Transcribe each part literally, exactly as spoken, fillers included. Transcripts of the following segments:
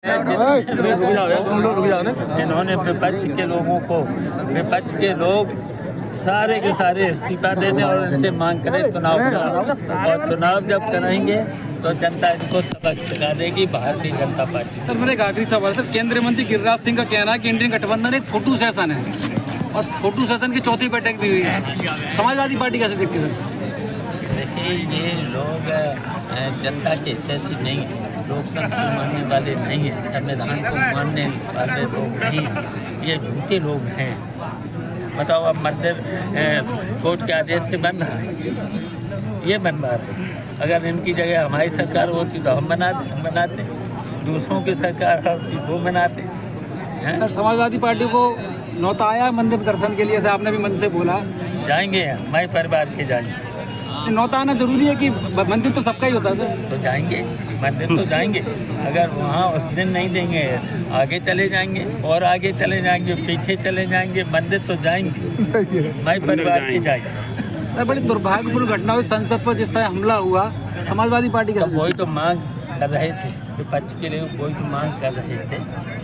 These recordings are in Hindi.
इन्होंने विपक्ष के लोगों को, विपक्ष के लोग सारे के सारे इस्तीफा दे दें और इनसे मांग करें चुनाव कराओ, और चुनाव जब कराएंगे तो जनता इनको सबक सिखा देगी, भारतीय जनता पार्टी। सर मेरा एक आखिरी सवाल सर, केंद्रीय मंत्री गिरिराज सिंह का कहना है कि इंडियन गठबंधन एक फोटो सेशन है और फोटो सेशन की चौथी बैठक भी हुई है, समाजवादी पार्टी कैसे देखती है सर? देखिए, ये लोग जनता के हितैषी नहीं है, लोकतंत्र को मानने वाले नहीं हैं, संविधान को मानने वाले लोग नहीं, ये झूठे लोग हैं। बताओ, अब मंदिर कोर्ट के आदेश से बन रहा है, ये बन रहा है। अगर इनकी जगह हमारी सरकार होती तो हम बनाते हम बनाते दूसरों की सरकार होती वो बनाते। सर समाजवादी पार्टी को नौता आया मंदिर दर्शन के लिए, आपने भी मन से बोला जाएंगे, हमारे परिवार के जाएंगे। नौता आना जरूरी है कि मंदिर तो सबका ही होता है सर? तो जाएंगे, मंदिर तो जाएंगे। अगर वहाँ उस दिन नहीं देंगे, आगे चले जाएंगे और आगे चले जाएंगे, पीछे चले जाएंगे, मंदिर तो जाएंगे, हमारे परिवार के जाएंगे। सर बड़ी दुर्भाग्यपूर्ण घटना हुई संसद पर, जिस तरह हमला हुआ, समाजवादी पार्टी का वही तो मांग कर रहे थे, विपक्ष के लिए कोई तो मांग कर रहे थे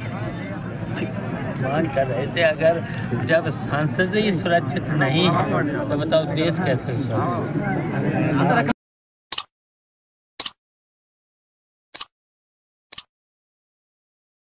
मांग कर रहे थे अगर जब सांसद ही सुरक्षित नहीं है तो बताओ देश कैसे सुरक्षित।